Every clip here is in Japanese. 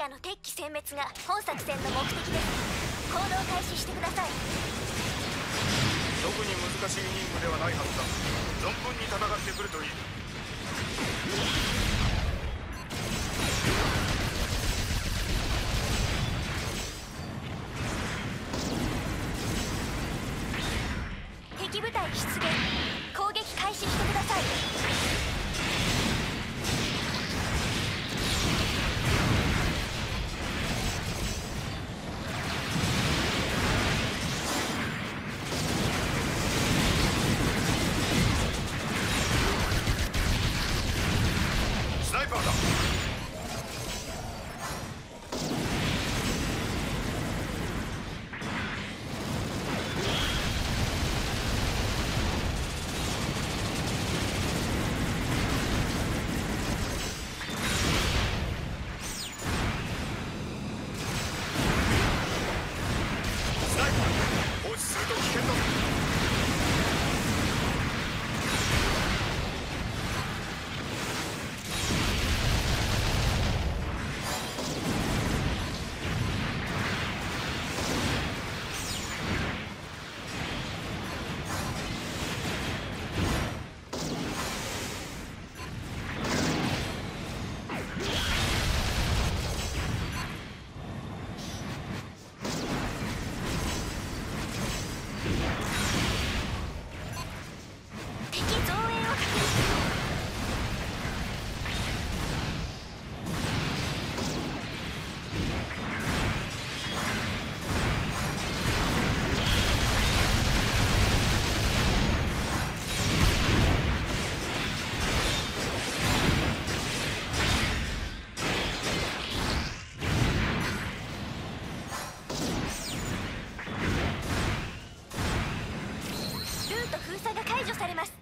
アの敵機殲滅が本作戦の目的です。行動開始してください。 特に難しいイニングではないはずだ。存分に戦ってくるといい。 敵部隊出現。攻撃開始してください。 スナイパーだ。放置すると危険だぞ。 敵増援を確認。ルート封鎖が解除されます。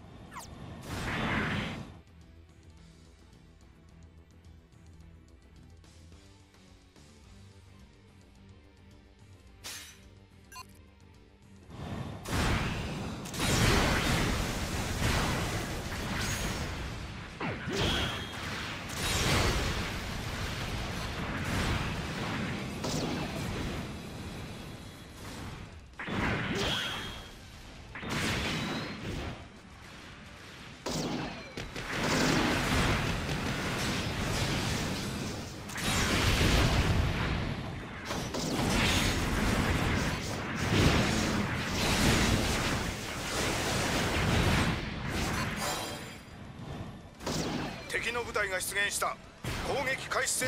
敵の部隊が出現した。攻撃開始せよ。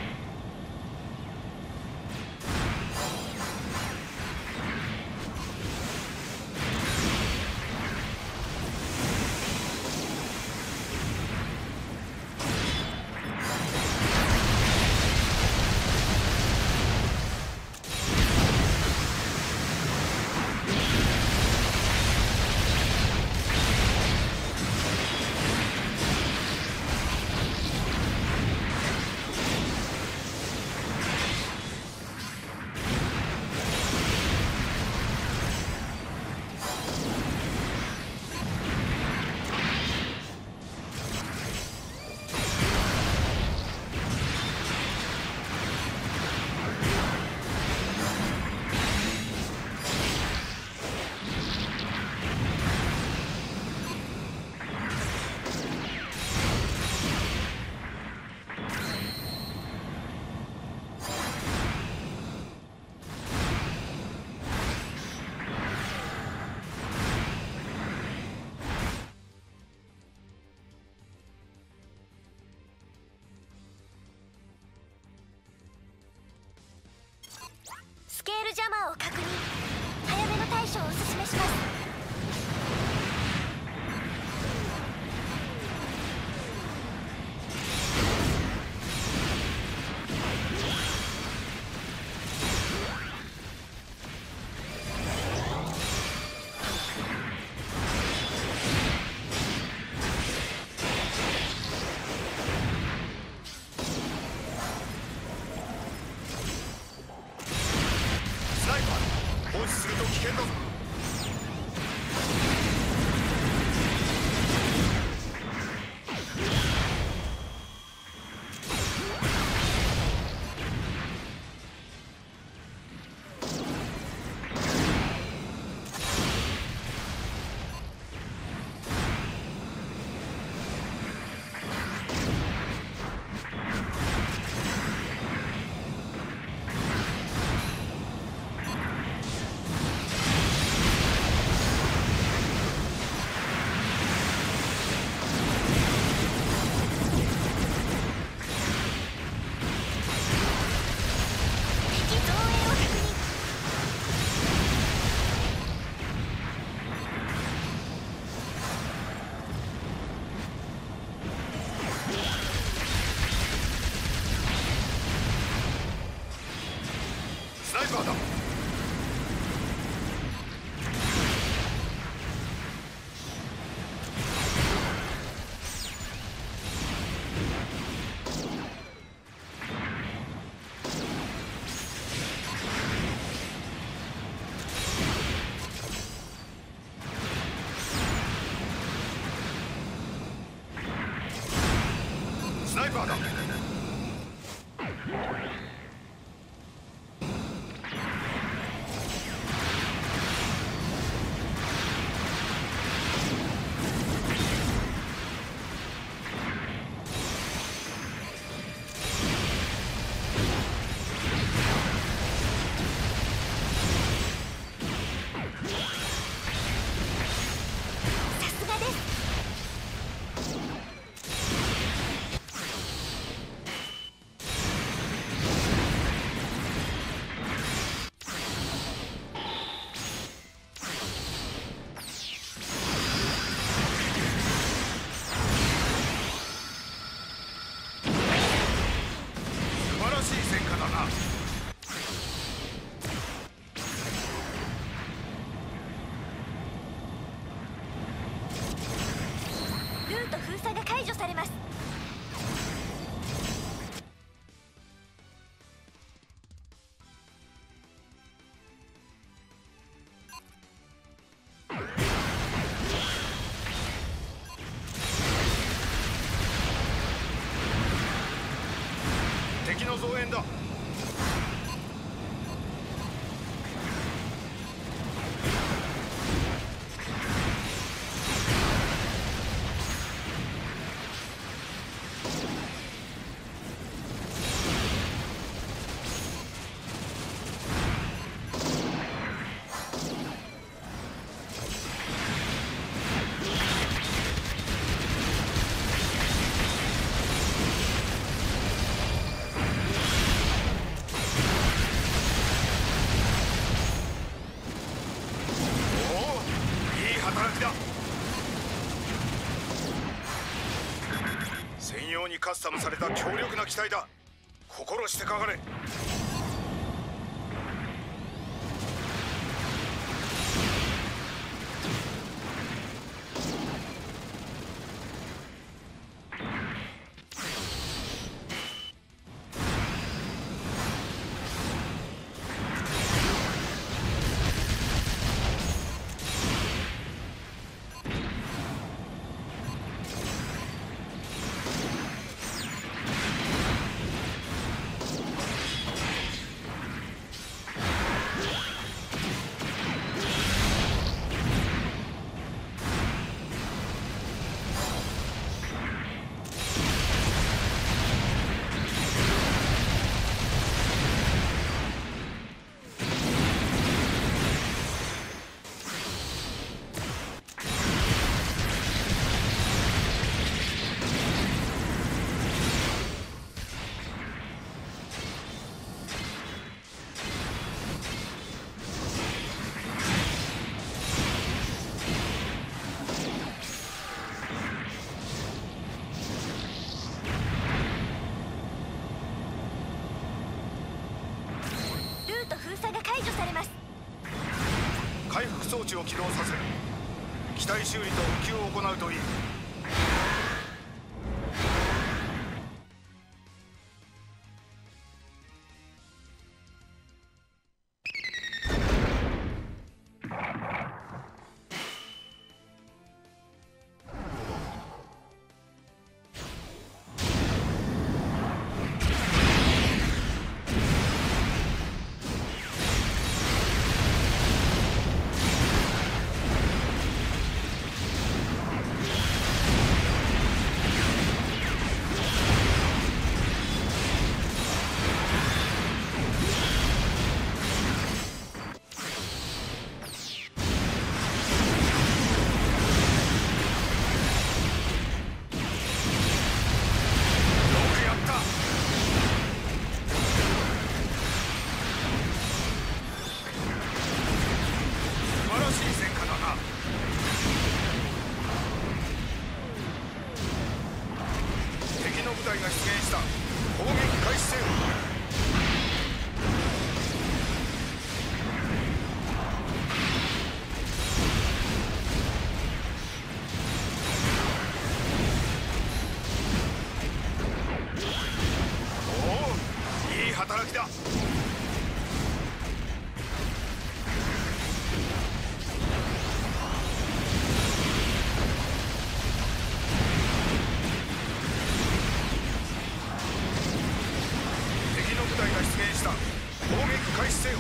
スケールジャマーを確認。早めの対処をお勧めします。 放置すると危険だぞ。 イパーだ。 ルート封鎖が解除されます。 敵の増援だ。専用にカスタムされた強力な機体だ。心してかかれ。 封鎖が解除されます。 回復装置を起動させる。機体修理と復旧を行うといい。働きだ。 した攻撃開始せよ。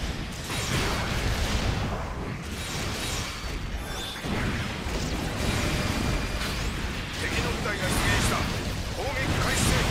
敵の部隊が出現した攻撃開始せよ。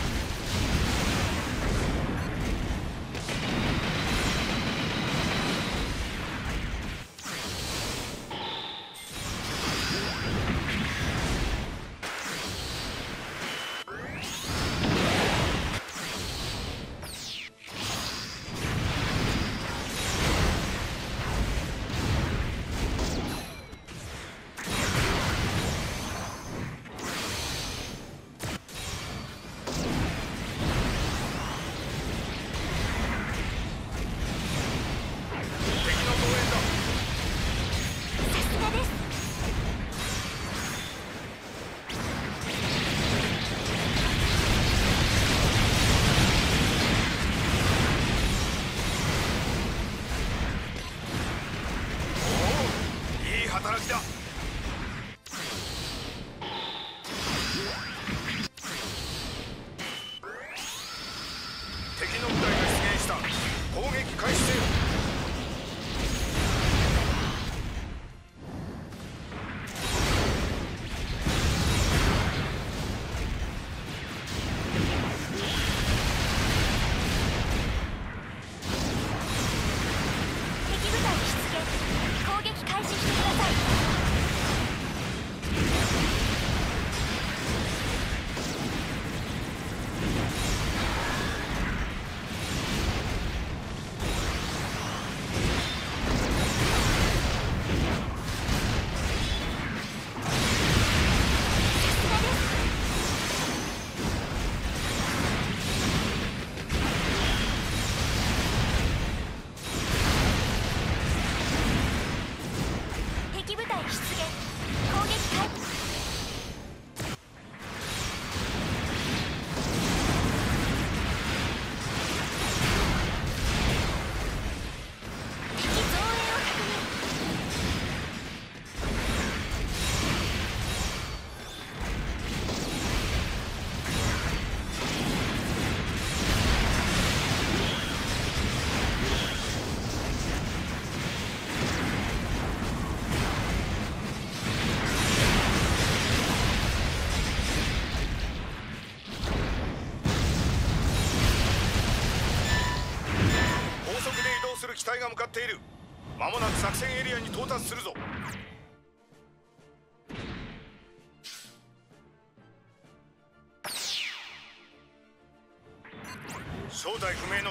働きだ。敵の部隊が出現した攻撃開始せよ。 敵部隊出現。攻撃開始してください。敵部隊出現。攻撃開始。敵増援を確認。 高速で移動する機体が向かっている。間もなく作戦エリアに到達するぞ。正体不明の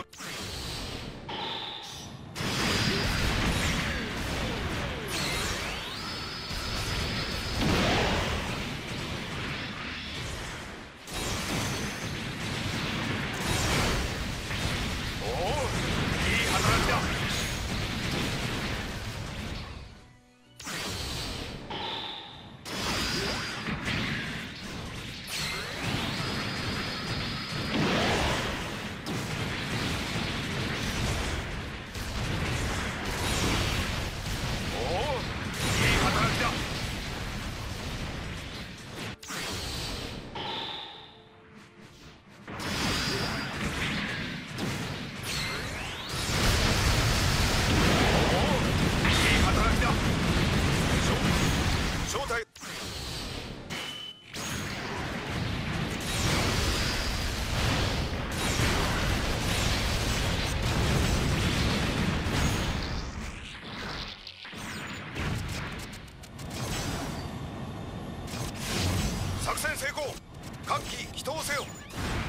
作戦成功。各機起動せよ。